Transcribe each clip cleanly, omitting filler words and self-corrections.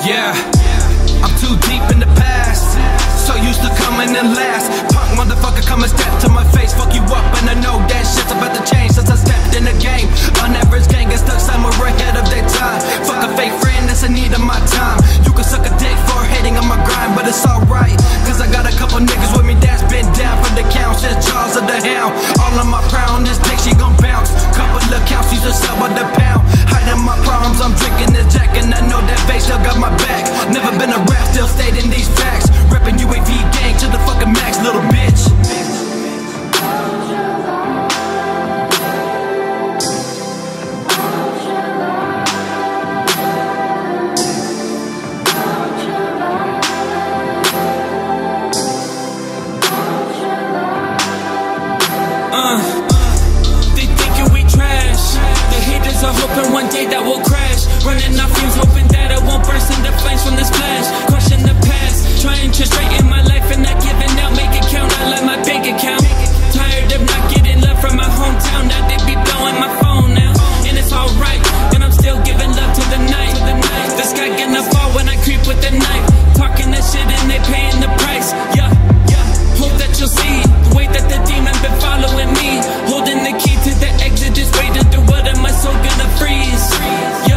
Yeah, I'm too deep in the past, so used to coming in last. Punk motherfucker come and step to my face, fuck you up, and I know that shit's about to change since I stepped in the game. On average gang get stuck somewhere ahead of their time. Fuck a fake friend that's in need of my time. You can suck a dick for hating on my grind, but it's alright, cause I got a couple niggas with me that's been down for the count since Charles of the Hound. All of my pride on this dick, she gon' bounce. Couple of counts, used to sell by the pound. Hiding my problems, I'm drinking this jack, and I know that bass still got my back. Never been a rap, still stayed in these facts. Reppin' UAV gang to the fucking max, little bitch. They thinking we trash. The haters are hoping one day that we'll crash. Running off fumes, hoping that I won't burst into flames from this flash. Crushing the past, trying to straighten my life and not giving out. Make it count, I like my bank account. Tired of not getting love from my hometown. Now they be blowing my phone now, and it's alright. And I'm still giving love to the night. The sky gonna fall when I creep with the knife. Talking that shit and they paying the price. Yeah, yeah. Hope that you'll see the way that the demon been following me. Holding the key to the exit, just waiting through what am I so gonna freeze? Yeah.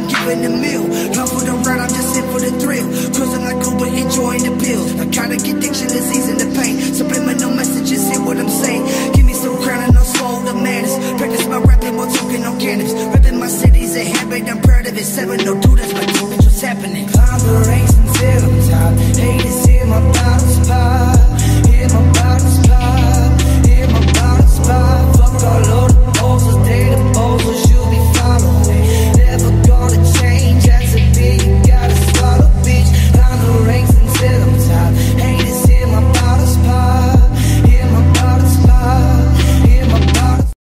Enjoying the bill. I gotta get the